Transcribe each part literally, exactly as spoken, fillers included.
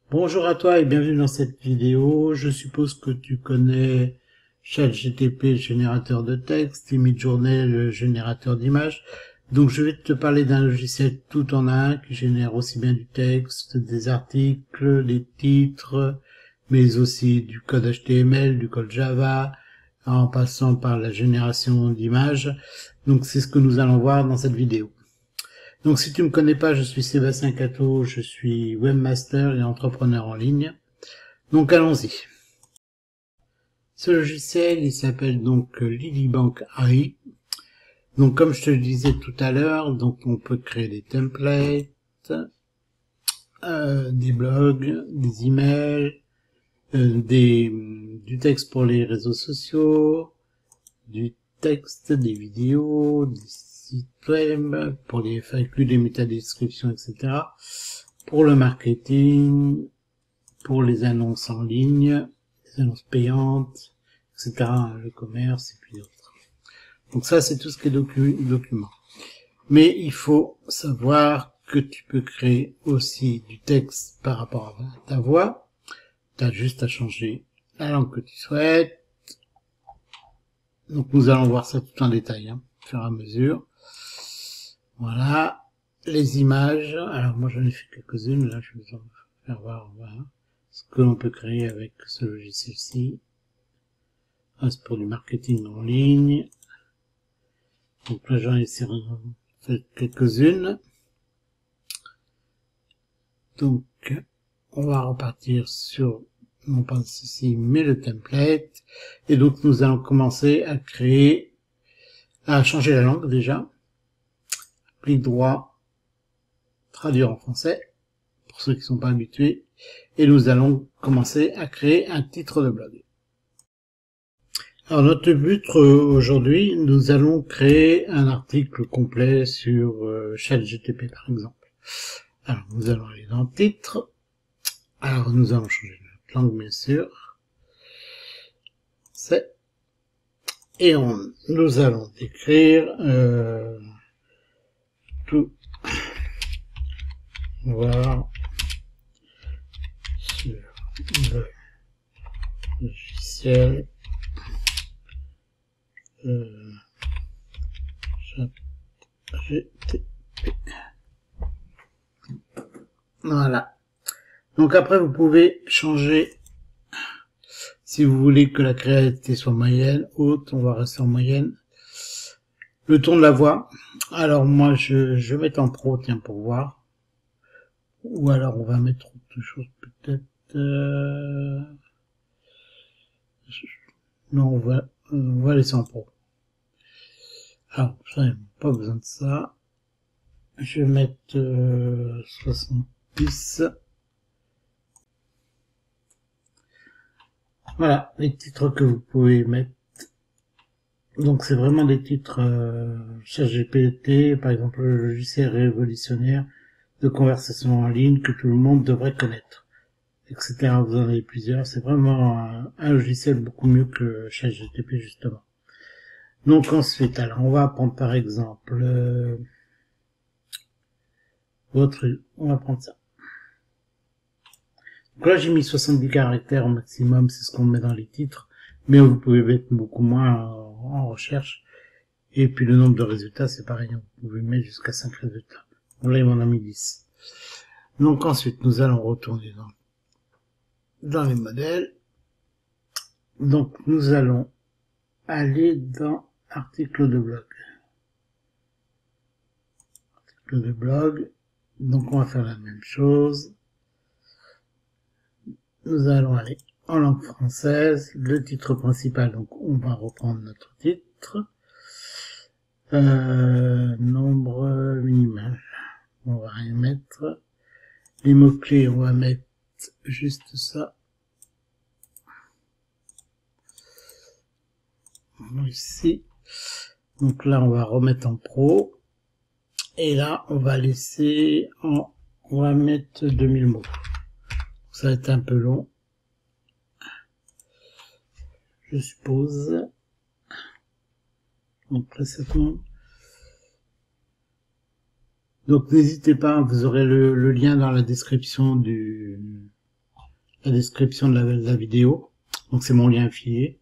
Bonjour à toi et bienvenue dans cette vidéo. Je suppose que tu connais ChatGPT, le générateur de texte, et Midjourney, le générateur d'images. Donc je vais te parler d'un logiciel tout en un qui génère aussi bien du texte, des articles, des titres, mais aussi du code H T M L, du code Java, en passant par la génération d'images. Donc c'est ce que nous allons voir dans cette vidéo. Donc si tu me connais pas, je suis Sébastien Cato, je suis webmaster et entrepreneur en ligne. Donc allons-y. Ce logiciel, il s'appelle donc Lilybank A I. Donc comme je te le disais tout à l'heure, donc on peut créer des templates, euh, des blogs, des emails, euh, des, du texte pour les réseaux sociaux, du texte, des vidéos, des sites web, pour les F A Q, des métadescriptions, et cetera. Pour le marketing, pour les annonces en ligne, les annonces payantes, et cetera. Le commerce et puis d'autres. Donc ça, c'est tout ce qui est docu document. Mais il faut savoir que tu peux créer aussi du texte par rapport à ta voix. Tu as juste à changer la langue que tu souhaites. Donc nous allons voir ça tout en détail, hein, au fur et à mesure. Voilà. Les images. Alors moi j'en ai fait quelques-unes. Là je vais vous en faire voir voilà, ce que l'on peut créer avec ce logiciel-ci. Ah, c'est pour du marketing en ligne. Donc là j'en ai fait quelques-unes. Donc on va repartir sur, non pas ceci, mais le template. Et donc nous allons commencer à créer, à changer la langue déjà. Clic droit, traduire en français, pour ceux qui ne sont pas habitués. Et nous allons commencer à créer un titre de blog. Alors notre but aujourd'hui, nous allons créer un article complet sur euh, ChatGPT par exemple. Alors nous allons aller dans le titre. Alors nous allons changer de langue bien sûr. C'est et on, nous allons décrire euh, tout voir sur le logiciel euh, ChatGPT. Voilà. Donc après vous pouvez changer si vous voulez que la créativité soit moyenne, haute, on va rester en moyenne. Le ton de la voix. Alors moi je, je vais mettre en pro, tiens, pour voir. Ou alors on va mettre autre chose peut-être. Euh... Non, on va, on va laisser en pro. Alors ça, pas besoin de ça. Je vais mettre euh, soixante-dix. Voilà, les titres que vous pouvez mettre. Donc c'est vraiment des titres euh, ChatGPT, par exemple le logiciel révolutionnaire de conversation en ligne que tout le monde devrait connaître, et cetera. Vous en avez plusieurs. C'est vraiment un, un logiciel beaucoup mieux que ChatGPT justement. Donc ensuite, alors on va prendre par exemple euh, votre, on va prendre ça. Donc là j'ai mis soixante-dix caractères au maximum, c'est ce qu'on met dans les titres, mais vous pouvez mettre beaucoup moins en, en recherche. Et puis le nombre de résultats c'est pareil, vous pouvez mettre jusqu'à cinq résultats. Bon là il m'en a mis dix. Donc ensuite nous allons retourner dans, dans les modèles. Donc nous allons aller dans article de blog. Article de blog. Donc on va faire la même chose. Nous allons aller en langue française. Le titre principal, donc on va reprendre notre titre. Euh, nombre minimal. On va rien mettre. Les mots-clés, on va mettre juste ça. Ici. Donc là, on va remettre en pro. Et là, on va laisser en, on va mettre deux mille mots. Ça va être un peu long. Je suppose. Donc précédemment. Donc n'hésitez pas, vous aurez le, le lien dans la description du, la description de la, de la vidéo. Donc c'est mon lien affilié.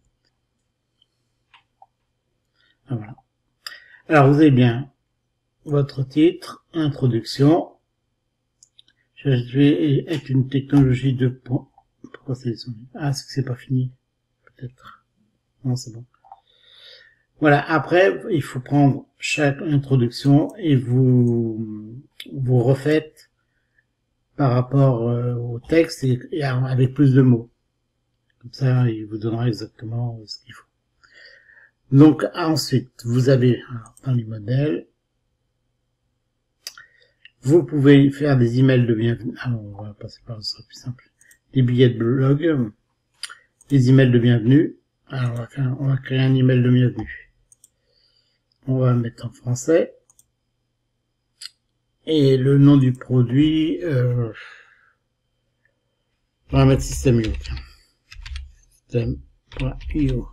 Voilà. Alors vous avez bien votre titre, introduction. Je vais être une technologie de point. Pourquoi c'est Ah, c'est que c'est pas fini. Peut-être. Non, c'est bon. Voilà. Après, il faut prendre chaque introduction et vous, vous refaites par rapport euh, au texte et, et avec plus de mots. Comme ça, il vous donnera exactement ce qu'il faut. Donc, ensuite, vous avez, alors, dans les modèles, vous pouvez faire des emails de bienvenue. Alors, on va passer par là, ce sera plus simple. Des billets de blog, des emails de bienvenue. Alors, on va, faire, on va créer un email de bienvenue. On va le mettre en français. Et le nom du produit, euh, on va mettre System.io. System.io.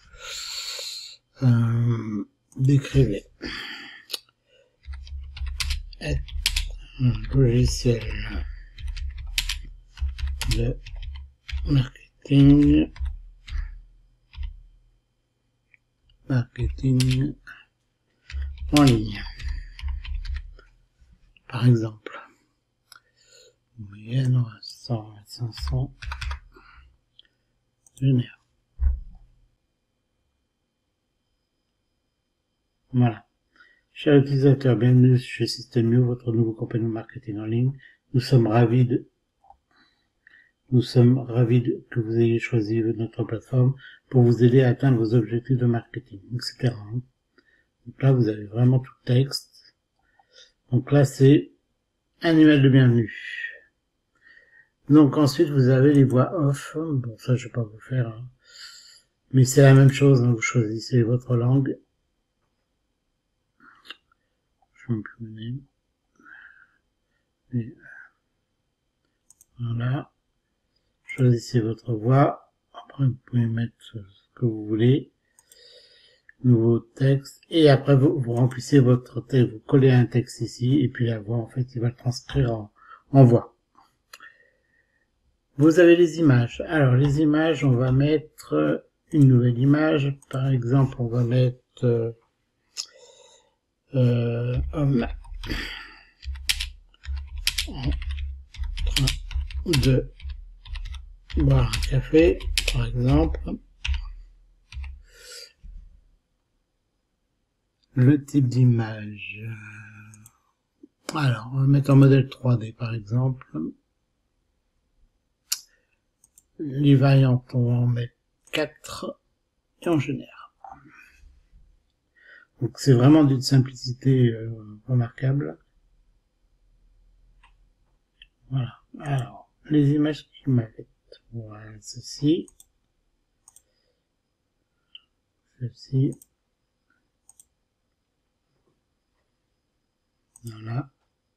Euh, décrivez. Un logiciel de marketing. Marketing en ligne. Par exemple. Moyenne, cent, cinq cents. Génère. Voilà. Chers utilisateurs, bienvenue chez System.io, votre nouveau compagnon marketing en ligne. Nous sommes ravis de, nous sommes ravis de, que vous ayez choisi notre plateforme pour vous aider à atteindre vos objectifs de marketing, et cetera. Donc là, vous avez vraiment tout le texte. Donc là, c'est un email de bienvenue. Donc ensuite, vous avez les voix off. Bon, ça, je vais pas vous faire, hein. Mais c'est la même chose, hein. Vous choisissez votre langue. Je vais me promener. Et voilà. Choisissez votre voix. Après, vous pouvez mettre ce que vous voulez. Nouveau texte. Et après, vous, vous remplissez votre texte. Vous collez un texte ici. Et puis la voix, en fait, il va le transcrire en, en voix. Vous avez les images. Alors, les images, on va mettre une nouvelle image. Par exemple, on va mettre euh, euh, homme en train de boire un café, par exemple. Le type d'image. Alors, on va mettre en modèle trois D, par exemple. Les variantes, on va en mettre quatre et on génère. Donc c'est vraiment d'une simplicité euh, remarquable. Voilà. Alors, les images qu'il m'a faites. Voilà, ceci. Ceci. Voilà.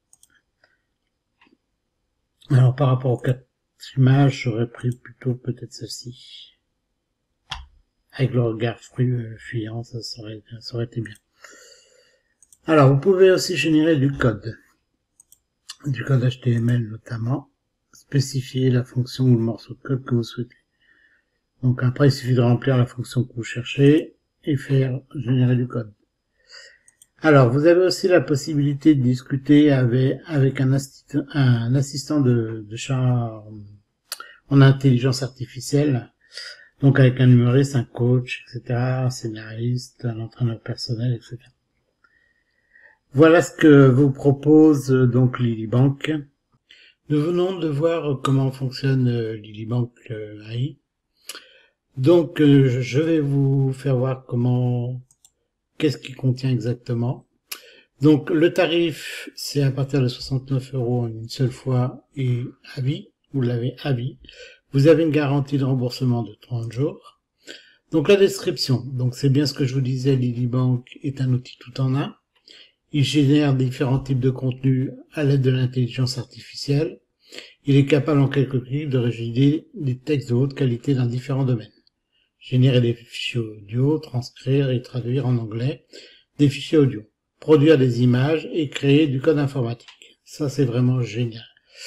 Alors par rapport aux quatre images, j'aurais pris plutôt peut-être celle-ci. Avec le regard fuyant, ça serait, ça aurait été bien. Alors, vous pouvez aussi générer du code. Du code H T M L notamment. Spécifier la fonction ou le morceau de code que vous souhaitez. Donc après, il suffit de remplir la fonction que vous cherchez et faire générer du code. Alors, vous avez aussi la possibilité de discuter avec, avec un, assistant, un assistant de, de chat en intelligence artificielle. Donc avec un humoriste, un coach, et cetera, un scénariste, un entraîneur personnel, et cetera. Voilà ce que vous propose donc Lilybank. Nous venons de voir comment fonctionne Lilybank A I. Donc je vais vous faire voir comment, qu'est-ce qu'il contient exactement. Donc le tarif, c'est à partir de soixante-neuf euros en une seule fois et à vie. Vous l'avez à vie. Vous avez une garantie de remboursement de trente jours. Donc la description, donc c'est bien ce que je vous disais, Lilybank est un outil tout en un. Il génère différents types de contenus à l'aide de l'intelligence artificielle. Il est capable en quelques clics de rédiger des textes de haute qualité dans différents domaines. Générer des fichiers audio, transcrire et traduire en anglais des fichiers audio. Produire des images et créer du code informatique. Ça c'est vraiment génial.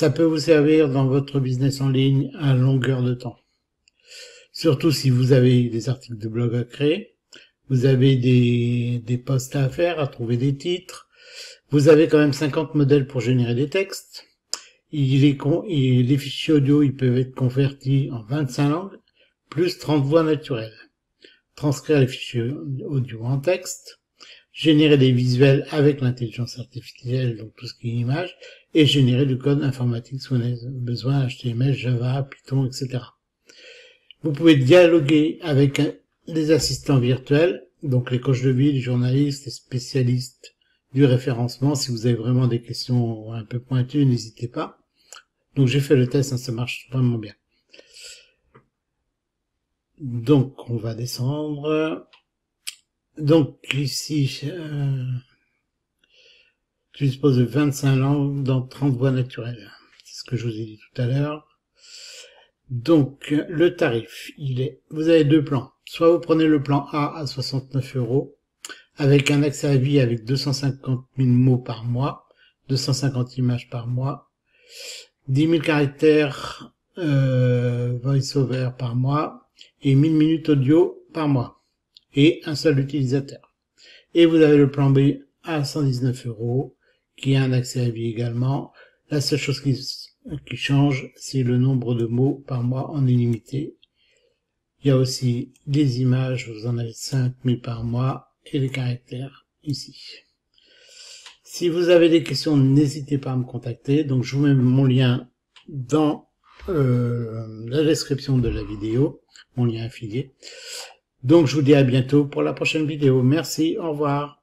Ça peut vous servir dans votre business en ligne à longueur de temps. Surtout si vous avez des articles de blog à créer, vous avez des, des posts à faire, à trouver des titres, vous avez quand même cinquante modèles pour générer des textes. Il est con, et les fichiers audio, ils peuvent être convertis en vingt-cinq langues, plus trente voix naturelles. Transcrire les fichiers audio en texte, générer des visuels avec l'intelligence artificielle, donc tout ce qui est image, et générer du code informatique si vous avez besoin, H T M L, Java, Python, et cetera. Vous pouvez dialoguer avec des assistants virtuels, donc les coachs de vie, les journalistes, les spécialistes du référencement. Si vous avez vraiment des questions un peu pointues, n'hésitez pas. Donc j'ai fait le test, hein, ça marche vraiment bien. Donc on va descendre. Donc ici, euh, je dispose de vingt-cinq langues dans trente voix naturelles. C'est ce que je vous ai dit tout à l'heure. Donc le tarif, il est, vous avez deux plans. Soit vous prenez le plan A à soixante-neuf euros, avec un accès à vie avec deux cent cinquante mille mots par mois, deux cent cinquante images par mois, dix mille caractères euh, voice-over par mois et mille minutes audio par mois et un seul utilisateur. Et vous avez le plan B à cent dix-neuf euros qui a un accès à vie également. La seule chose qui, qui change, c'est le nombre de mots par mois en illimité. Il y a aussi des images, vous en avez cinq mille par mois et les caractères ici. Si vous avez des questions, n'hésitez pas à me contacter. Donc je vous mets mon lien dans euh, la description de la vidéo, mon lien affilié. Donc je vous dis à bientôt pour la prochaine vidéo. Merci, au revoir.